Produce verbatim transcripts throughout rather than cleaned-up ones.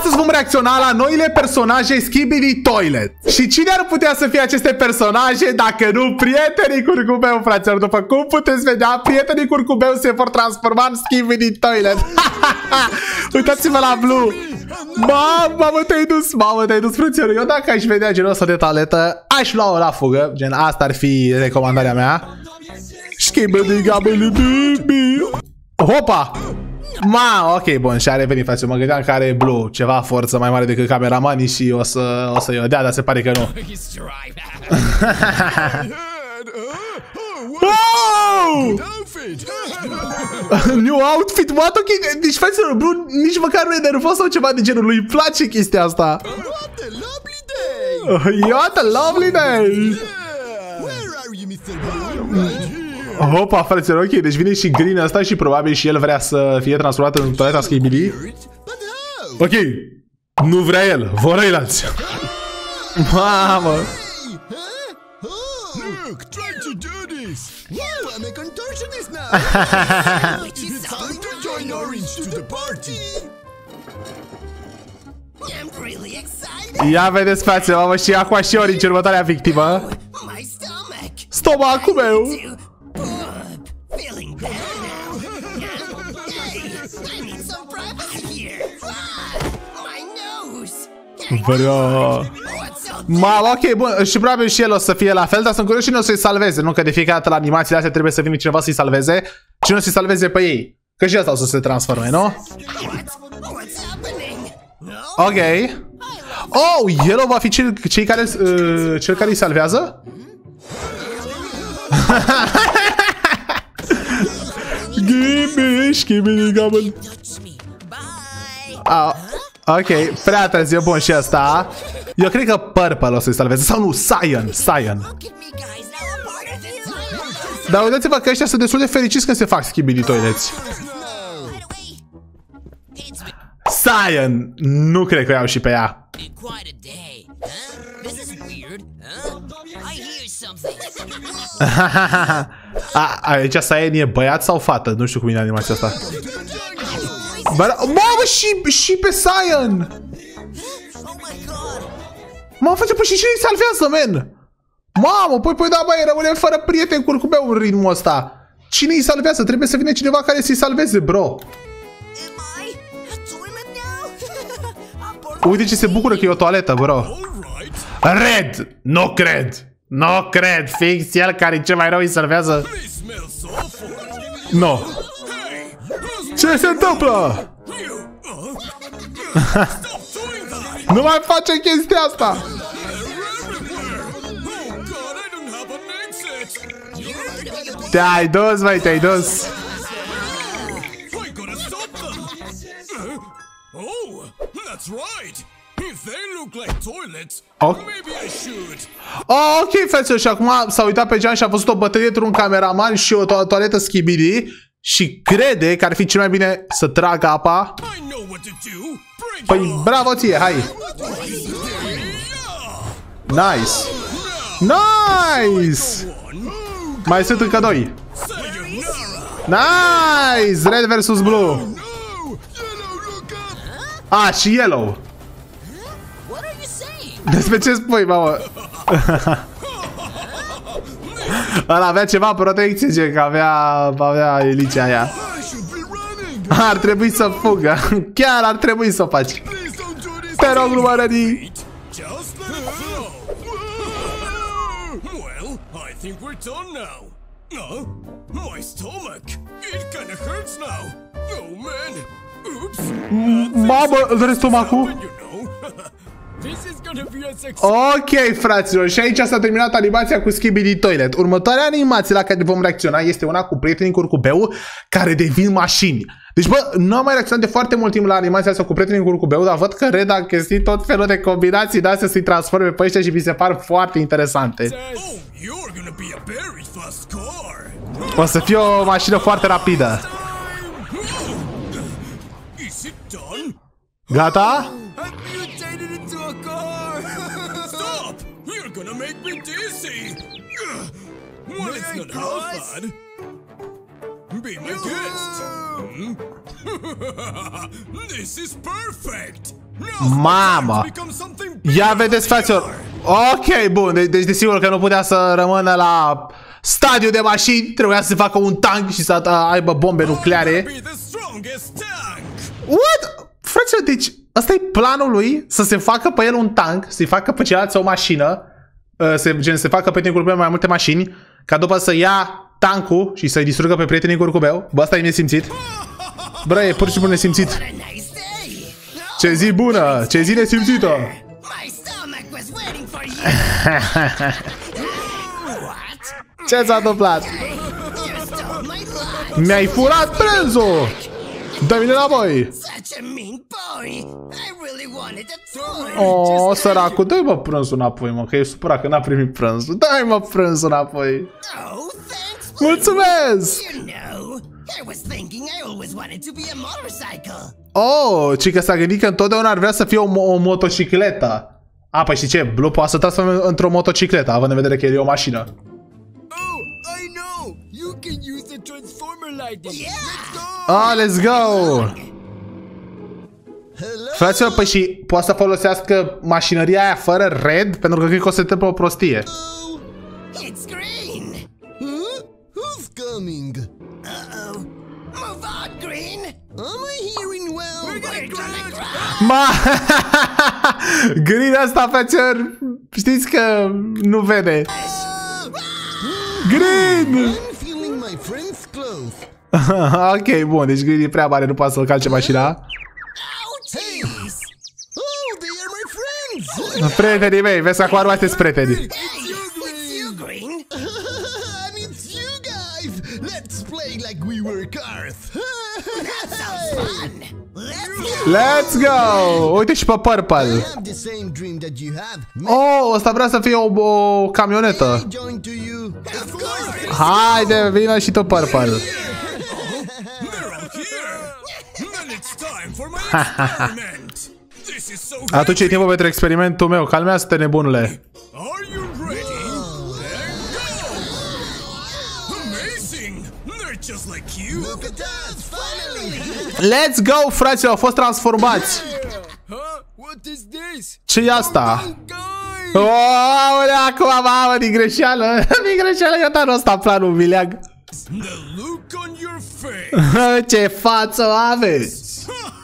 Astăzi vom reacționa la noile personaje Skibidi Toilet. Și cine ar putea să fie aceste personaje dacă nu prietenii Curcubeu, fraților? După cum puteți vedea, prietenii Curcubeu se vor transforma în Skibidi Toilet. Uitați-vă la Blue. Mamă, te-ai dus, mamă, te-ai dus, frățioare. Eu dacă aș vedea genul ăsta de toaletă, aș lua-o la fugă. Gen, asta ar fi recomandarea mea. Skibidi Gabili Bibi. Hopa! Ma, ok, bun, și a revenit, frate. Mă gândeam că are Blue ceva forță mai mare decât cameramanii și o să, o să i-o dea, dar se pare că nu. Oh! New outfit, what? Ok, deci, fraților, Blue nici măcar nu e nervos sau ceva de genul, lui place chestia asta. What a lovely day! Hopa, fraților, ok, deci vine și Green ăsta și probabil și el vrea să fie transformat în toaleta Skibidi. Ok, nu vrea el, vor ăilalți. Mamă. Ia vedeți, frate, mamă, și acum și Orange, următoarea victimă. Stomacul meu. Bro. Ma, ok, bun, și probabil și el o să fie la fel, dar sunt curios și nu o să-i salveze, nu? Că de fiecare dată la animațiile astea trebuie să vină cineva să-i salveze. Și nu să-i salveze pe ei. Că și asta o să se transforme, nu? Ok. Oh, Yellow va fi cel, cei care, uh, cel care îi salvează? Gimme, gimme, gimme. Ah, ok, prea târziu, bun și asta. Eu cred că Purple o să-i salveze. Sau nu, Cyan, Cyan. Dar uitați-vă că ăștia sunt destul de fericiți când se fac Skibidi Toilets. Cyan, nu cred că o iau și pe ea. A, aici Cyan e băiat sau fată? Nu știu cum e animația asta. Mamă, și, și pe Cyan! Mamă, face, păi și cine îi salvează, men? Mamă, păi, păi, da, băi, rămânem fără prieteni Curcubeu în ritmul ăsta. Cine îi salvează? Trebuie să vină cineva care să-i salveze, bro. Uite ce se bucură că e o toaletă, bro. Red! Nu cred! Nu cred! Fix el care e cel mai rău îi salvează. No. Ce se întâmplă? Nu mai face chestia asta! Te-ai dus, măi, te-ai dus! Oh, ok, frate, și acum s-a uitat pe geam și a văzut o bătălie într-un cameraman și o to toaletă Skibidi și crede că ar fi cel mai bine să tragă apa. Păi, bravo ție, hai! Nice! Nice! Mai sunt încă doi. Nice! Red versus Blue. Ah, și Yellow. Despre ce spui, mamă? Ăla avea ceva protecție, ce că avea, avea elicea aia. Ar trebui să fugă. Chiar ar trebui să o faci. Te rog, nu mă răni. Mamă, îți doare stomacul? Ok, fraților, și aici s-a terminat animația cu Skibidi Toilet. Următoarea animație la care vom reacționa este una cu prietenii Curcubeu care devin mașini. Deci, bă, nu am mai reacționat de foarte mult timp la animația asta cu prietenii Curcubeu, dar văd că Red a găsit tot felul de combinații de astea să-i transforme pe ăștia și mi se par foarte interesante. O să fie o mașină foarte rapidă. Gata? Be my guest. This is perfect. Mamă! Ia vedeți, fraților. Ok, bun, de deci desigur că nu putea să rămână la stadiu de mașini. Trebuia să se facă un tank și să aibă bombe nucleare. What? Fraților, deci ăsta e planul lui, să se facă pe el un tank, să-i facă pe ceilalți o mașină, să, gen, să facă pe curcubeu mai multe mașini, ca după să ia tankul și să-i distrugă pe prietenii curcubeu. Bă, ăsta e nesimțit. Bă, e pur și simplu nesimțit. Ce zi bună, ce zi nesimțită. Ce s-a întâmplat? Mi-ai furat prânzul! Dă-mi înapoi! Oh, săracul, dă-i mă prânzul înapoi, mă, că e supărat că n-a primit prânzul. Dă-i mă prânzul înapoi! Mulțumesc! Oh, ci că s-a gândit că întotdeauna ar vrea să fie o, mo o motocicletă. A, păi și ce? Blue poate să transforme într-o motocicletă, având în vedere că el e o mașină. Ah, let's go! Fraților, păi și poate să folosească mașinăria aia fără red, pentru că cred că o să se întâmple o prostie. Ma, Green asta, fraților, știți că nu vede. Green! Ok, bun, deci Green e prea mare, nu poate să-l calce mașina. Prietenii mei, vezi că acum nu mai sunteți prieteni. Let's go! Uite și pe Purple. Oh, ăsta vrea să fie o, o camionetă. Haide, vină și tu, Purple. Atunci e timpul pentru experimentul meu. Calmează-te, nebunule. Let's go, fraților, au fost transformați. Ce e asta? Oh, acum, mamă, din greșeală. Din greșeală, eu dar ăsta planul vileag. Ce față aveți?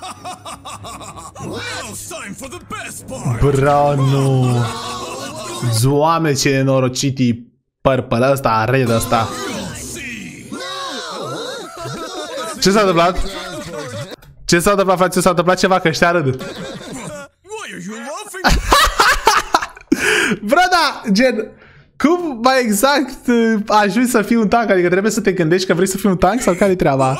Bro, nu. Doamne, ce nenorocit e Purple ăsta, red ăsta. Ce s-a întâmplat? Ce s-a întâmplat, frate? S-a întâmplat ceva, că ăștia râd. Bro, da, gen, cum mai exact ajungi să fii un tank? Adică trebuie să te gândești că vrei să fii un tank sau care-i treaba?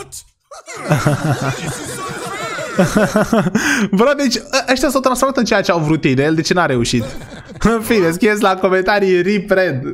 Bro, deci ăștia s-au transformat în ceea ce au vrut ei de el, de ce n-a reușit? În fine, scrieți la comentarii Rip Red.